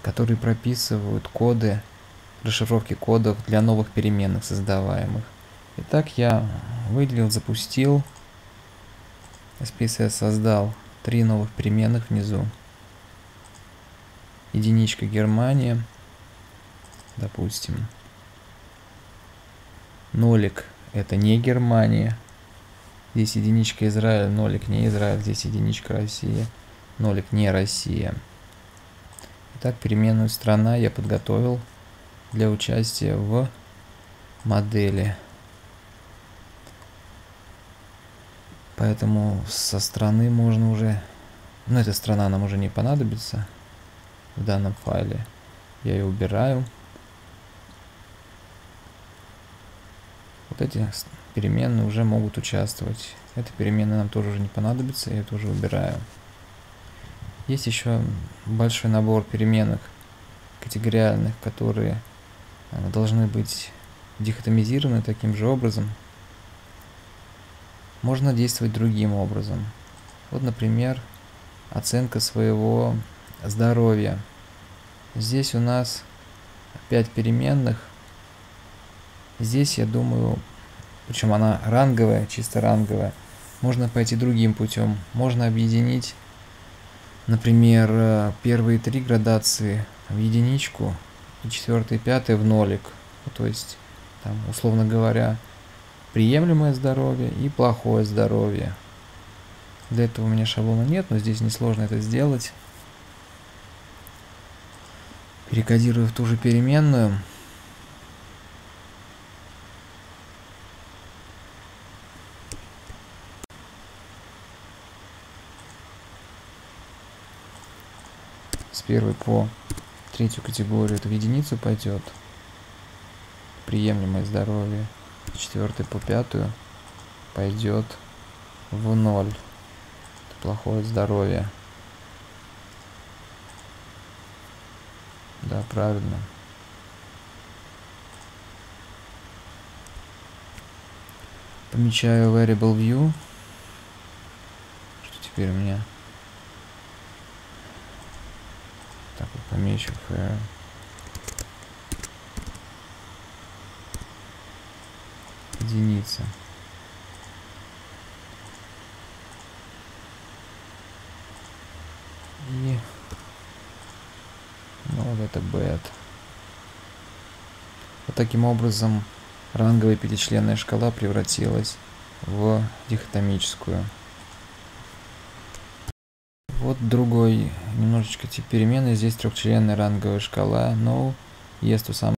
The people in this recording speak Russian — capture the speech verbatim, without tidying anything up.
которые прописывают коды, расшифровки кодов для новых переменных создаваемых. Итак, я выделил, запустил, эс пи эс эс создал три новых переменных внизу. Единичка Германия, допустим. Нолик это не Германия. Здесь единичка Израиль, нолик не Израиль, здесь единичка Россия, нолик не Россия. Итак, переменную страна я подготовил для участия в модели. Поэтому со страны можно уже... Ну, эта страна нам уже не понадобится в данном файле. Я ее убираю. Вот эти переменные уже могут участвовать. Эта переменная нам тоже уже не понадобится, я ее тоже убираю. Есть еще большой набор переменных категориальных, которые должны быть дихотомизированы таким же образом. Можно действовать другим образом. Вот, например, оценка своего здоровья. Здесь у нас пять переменных. Здесь, я думаю, причем она ранговая, чисто ранговая, можно пойти другим путем. Можно объединить, например, первые три градации в единичку и четвертый, пятый в нолик. То есть, там, условно говоря, приемлемое здоровье и плохое здоровье. Для этого у меня шаблона нет, но здесь несложно это сделать. Перекодирую в ту же переменную. С первой по третью категорию это в единицу пойдет. Приемлемое здоровье. С четвертой по пятую пойдет в ноль. Это плохое здоровье. Да, правильно. Помечаю variable view. Что теперь у меня? Так, вот помечу f. Единица. И ну вот это bad. Вот таким образом ранговая пятичленная шкала превратилась в дихотомическую. Вот другой немножечко тип переменной. Здесь трехчленная ранговая шкала, но есть то самое.